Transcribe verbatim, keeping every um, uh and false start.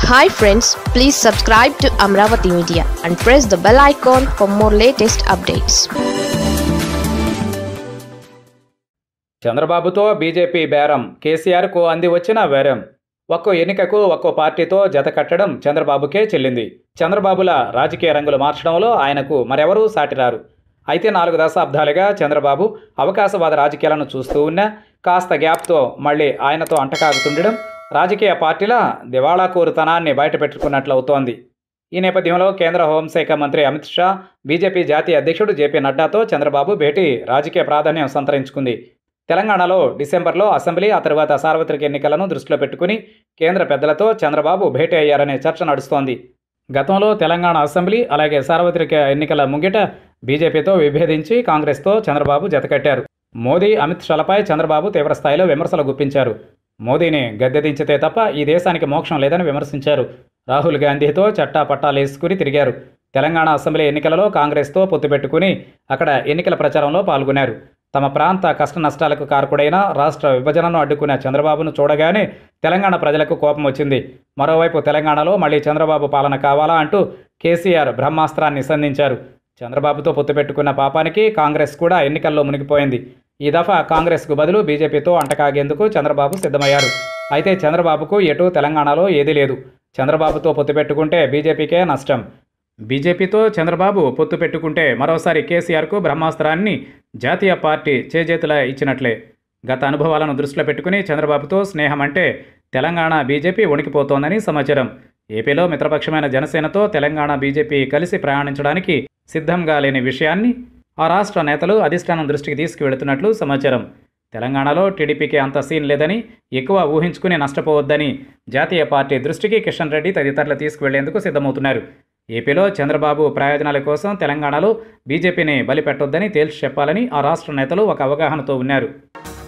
Hi friends, please subscribe to Amaravathi Media and press the bell icon for more latest updates. చంద్రబాబుతో BJP బేరం కేసీఆర్కు అంది వచ్చిన వేరం. ఒక్కో ఎన్నికకు ఒక్కో పార్టీతో జత కట్టడం చంద్రబాబుకే చెల్లింది. చంద్రబాబుల రాజకీయ రంగులు మార్చడంలో ఆయనకు మరెవరూ సాటిరారు. అయితే నాలుగు దశాబ్దాలుగా చంద్రబాబు అవకాశవాద రాజకీయాలను చూస్తూ ఉన్నా కాస్త గ్యాప్తో మళ్ళీ ఆయనతో అంటకాగుతుండడం రాజకీయ పార్టీల దివాళాకోరుతనాన్ని బయటపెట్టుకున్నట్లవుతోంది. ఈ నేపథ్యంలో కేంద్ర హోంశాఖ మంత్రి అమిత్ షా, బీజేపీ జాతీయ అధ్యక్షుడు జేపీ నడ్డాతో చంద్రబాబు భేటీ రాజకీయ ప్రాధాన్యం సంతరించుకుంది. తెలంగాణలో డిసెంబర్లో అసెంబ్లీ, ఆ తర్వాత సార్వత్రిక ఎన్నికలను దృష్టిలో పెట్టుకుని కేంద్ర పెద్దలతో చంద్రబాబు భేటీ అయ్యారనే చర్చ నడుస్తోంది. గతంలో తెలంగాణ అసెంబ్లీ అలాగే సార్వత్రిక ఎన్నికల ముంగిట బీజేపీతో విభేదించి కాంగ్రెస్తో చంద్రబాబు జతకట్టారు. మోదీ, అమిత్ షాలపై చంద్రబాబు తీవ్రస్థాయిలో విమర్శలు గుప్పించారు. మోదీని గద్దెదించితే తప్ప ఈ దేశానికి మోక్షం లేదని విమర్శించారు. రాహుల్ గాంధీతో చట్టా పట్టాలేసుకుని తిరిగారు. తెలంగాణ అసెంబ్లీ ఎన్నికలలో కాంగ్రెస్తో పొత్తు పెట్టుకుని అక్కడ ఎన్నికల ప్రచారంలో పాల్గొన్నారు. తమ ప్రాంత కష్ట నష్టాలకు కారకుడైన రాష్ట్ర విభజనను అడ్డుకున్న చంద్రబాబును చూడగానే తెలంగాణ ప్రజలకు కోపం వచ్చింది. మరోవైపు తెలంగాణలో మళ్లీ చంద్రబాబు పాలన కావాలా అంటూ కేసీఆర్ బ్రహ్మాస్త్రాన్ని సంధించారు. చంద్రబాబుతో పొత్తు పెట్టుకున్న పాపానికి కాంగ్రెస్ కూడా ఎన్నికల్లో మునిగిపోయింది. ఈ దఫా కాంగ్రెస్కు బదులు బీజేపీతో అంటకాగేందుకు చంద్రబాబు సిద్ధమయ్యారు. అయితే చంద్రబాబుకు ఎటు తెలంగాణలో ఏదీ లేదు. చంద్రబాబుతో పొత్తు పెట్టుకుంటే బీజేపీకే నష్టం. బీజేపీతో చంద్రబాబు పొత్తు పెట్టుకుంటే మరోసారి కేసీఆర్కు బ్రహ్మాస్త్రాన్ని జాతీయ పార్టీ చేజేతులా ఇచ్చినట్లే. గత అనుభవాలను దృష్టిలో పెట్టుకుని చంద్రబాబుతో స్నేహం అంటే తెలంగాణ బీజేపీ వణికిపోతోందని సమాచారం. ఏపీలో మిత్రపక్షమైన జనసేనతో తెలంగాణ బీజేపీ కలిసి ప్రయాణించడానికి సిద్ధంగా లేని విషయాన్ని ఆ రాష్ట్ర నేతలు అధిష్టానం దృష్టికి తీసుకువెళుతున్నట్లు సమాచారం. తెలంగాణలో టీడీపీకి అంత సీన్ లేదని, ఎక్కువ ఊహించుకుని నష్టపోవద్దని జాతీయ పార్టీ దృష్టికి కిషన్ రెడ్డి తదితరులు తీసుకువెళ్లేందుకు సిద్ధమవుతున్నారు. ఏపీలో చంద్రబాబు ప్రయోజనాల కోసం తెలంగాణలో బీజేపీని బలిపెట్టొద్దని తేల్చి చెప్పాలని ఆ రాష్ట్ర నేతలు ఒక అవగాహనతో ఉన్నారు.